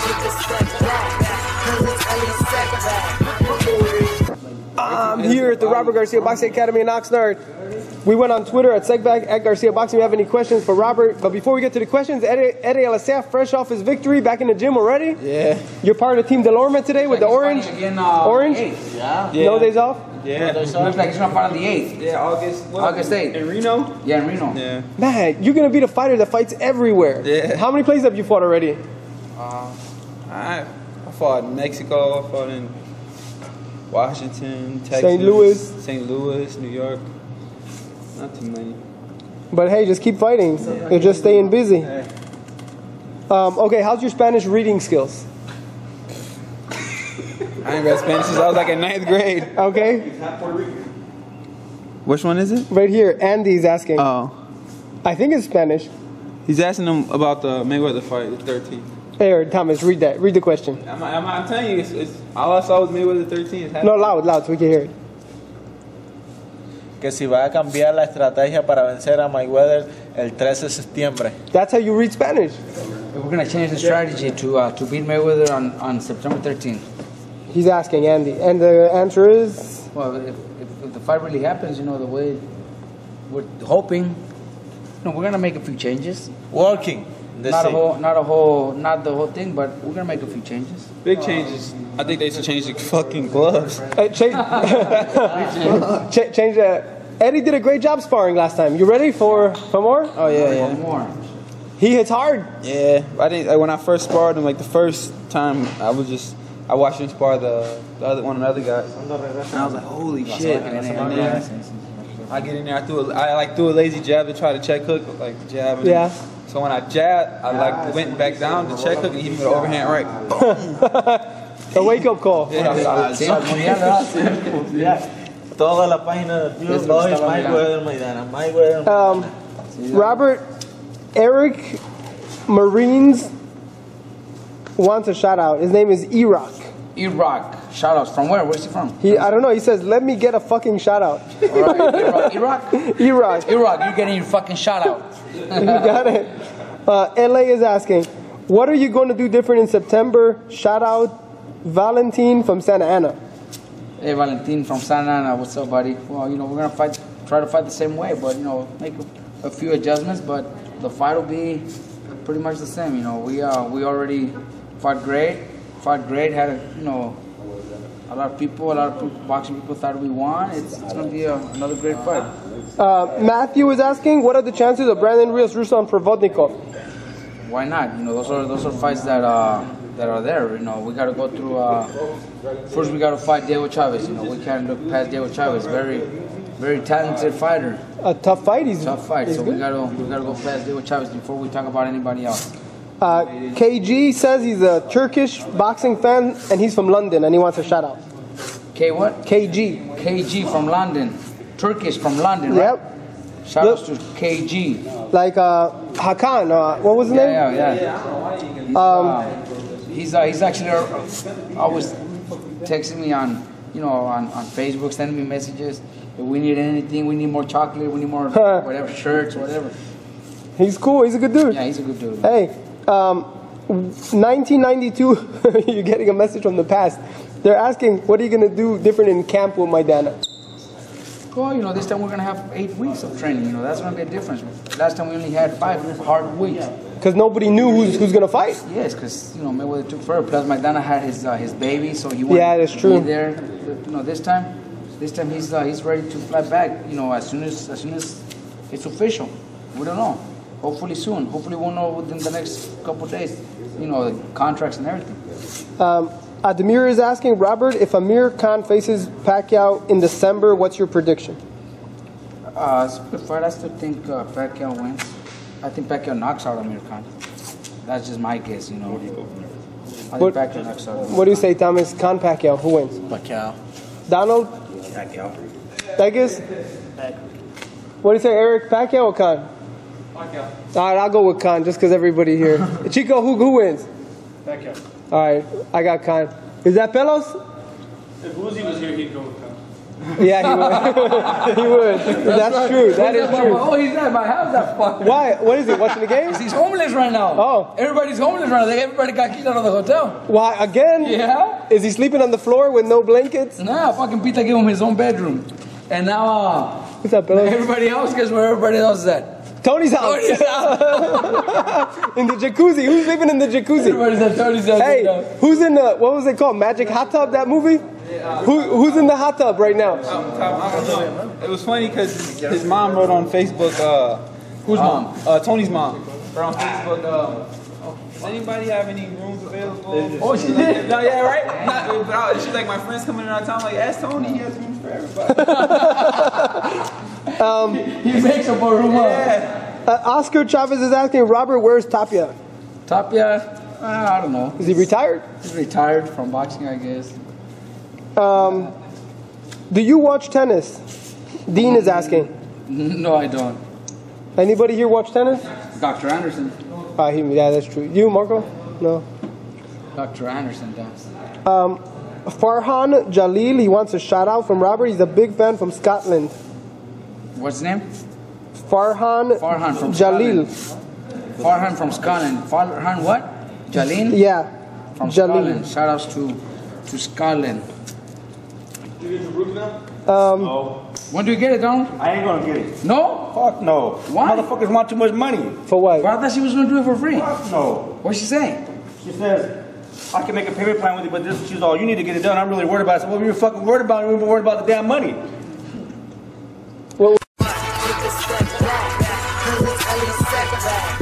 I'm here at the Robert Garcia Boxing Academy in Oxnard. We went on Twitter at Segback, at Garcia Boxing. We have any questions for Robert? But before we get to the questions, Eddie Alacea, fresh off his victory, back in the gym already? Yeah. You're part of Team Delorme today with the orange? Orange? Yeah. No days off? Yeah. Looks like he's gonna fight on the 8th. Yeah, August 8th. In Reno? Yeah, in Reno. Yeah. Man, you're going to be the fighter that fights everywhere. Yeah. How many places have you fought already? I fought in Mexico, I fought in Washington, Texas, St. Louis, New York. Not too many. But hey, just keep fighting. You're just staying busy. Hey. Okay, how's your Spanish reading skills? I ain't read Spanish since I was like in 9th grade. Okay. Which one is it? Right here, Andy's asking. Oh. I think it's Spanish. He's asking him about the Mayweather fight, the 13th. Here, Thomas, read that. Read the question. I'm telling you, it's all I saw was Mayweather 13th. No, loud, so we can hear it. Que si va a cambiar la estrategia para vencer a Mayweather el 13 de septiembre. That's how you read Spanish. We're going to change the strategy to beat Mayweather on September 13th. He's asking Andy. And the answer is? Well, if the fight really happens, the way we're hoping, we're going to make a few changes. Working. Not the whole thing, but we're going to make a few changes. Big changes. I think they should change the fucking gloves. Change Eddie did a great job sparring last time. You ready for more? Oh, yeah. More. He hits hard. Yeah. I think when I first sparred him, the first time, I watched him spar the other guy. And I was like, holy shit. And then I get in there, I threw a lazy jab to try to check hook, jab. Yeah. So when I jabbed, I went back down to check hook and hit me with an overhand right. Boom. A wake-up call. Toda la página de Mayweather, Maidana. Robert, Eric Marines wants a shout out. His name is Iraq. Iraq. Shout outs. From where? Where's he from? I don't know. He says, let me get a fucking shout out. All right. Iraq? Iraq. You're getting your fucking shout out. You got it. LA is asking, what are you going to do different in September? Shout out Valentin from Santa Ana. Hey, Valentin from Santa Ana. What's up, buddy? Well, we're going to try to fight the same way, but, make a few adjustments, but the fight will be pretty much the same. We already fought great, had a lot of boxing people thought we won. It's going to be another great fight. Matthew is asking, what are the chances of Brandon Rios Ruslan Provodnikov? Why not? Those are fights that are there. We got to go through. First, we got to fight Diego Chavez. We can't look past Diego Chavez. Very, very talented fighter. A tough fight. Tough fight. So we got to go past Diego Chavez before we talk about anybody else. KG says he's a Turkish boxing fan and he's from London and he wants a shout out. K what? KG. KG from London. Turkish from London, right? Yep. Shout out to KG. Like Hakan, what was his name? Yeah. He's actually always texting me on Facebook, sending me messages. If we need anything, we need more chocolate, we need more whatever, shirts, whatever. He's cool. He's a good dude. Yeah, he's a good dude. Hey, 1992, you're getting a message from the past. They're asking, what are you going to do different in camp with Maidana? Well, this time we're going to have 8 weeks of training. That's going to be a difference. Last time we only had 5 hard weeks. Because nobody knew who's going to fight. Yes, because, Mayweather took forever. Plus, Maidana had his baby, so he wanted to be there. This time he's ready to fly back, as soon as it's official. We don't know. Hopefully soon. Hopefully we'll know within the next couple of days, the contracts and everything. Ademir is asking, Robert, if Amir Khan faces Pacquiao in December, what's your prediction? It's a good fight. I still think Pacquiao wins. I think Pacquiao knocks out Amir Khan. That's just my guess, I think Pacquiao knocks out Amir Khan. What do you say, Thomas? Khan Pacquiao, who wins? Pacquiao. Donald? Pacquiao. Vegas? What do you say, Eric? Pacquiao or Khan? Pacquiao. All right, I'll go with Khan just because everybody here. Chico, who wins? Pacquiao. All right, I got Khan. Is that Pelos? If Uzi was here, he'd go with Khan. Yeah, he would. He would. That's true. That is true. Oh, he's at my house. That fuck. Why? What is he watching the game? He's homeless right now. Oh. Everybody's homeless right now. Everybody got kicked out of the hotel. Why again? Yeah. Is he sleeping on the floor with no blankets? Nah, fucking Pita gave him his own bedroom. And now, What's up, Billy? everybody else, guess where everybody else is at? Tony's house. Tony's In the jacuzzi. Who's living in the jacuzzi? Everybody's at Tony's house. Hey, right now. who's in the, what was it called? Magic Hot Tub, that movie? Who's in the hot tub right now? It was funny because his mom wrote on Facebook. Whose mom? Tony's mom. Wrote on Facebook. Does anybody have any rooms available? Oh, she did? No, yeah, right? She's like, my friends coming in all the time. Like, ask Tony. He has rooms for everybody. He makes up a room up. Yeah. Oscar Chavez is asking, Robert, where's Tapia? Tapia, I don't know. Is he retired? He's retired from boxing, I guess. Do you watch tennis? Dean is asking. No, I don't. Anybody here watch tennis? Dr. Anderson. Yeah, that's true. You, Marco? No. Dr. Anderson does. Farhan Jalil, he wants a shout out from Robert. He's a big fan from Scotland. What's his name? Farhan from Jalil. Scotland. Farhan from Scotland. Farhan what? Jalil? Yeah. From Jalil. Scotland. Shout outs to Scotland. When do you get it, Donald? I ain't gonna get it. No? Fuck no. Why? Motherfuckers want too much money. For what? Well, I thought she was going to do it for free. Fuck no. What'd she say? She says, I can make a payment plan with you, but this, she's all, you need to get it done. I'm really worried about it. I said, what were you fucking worried about? You were worried about the damn money. Well,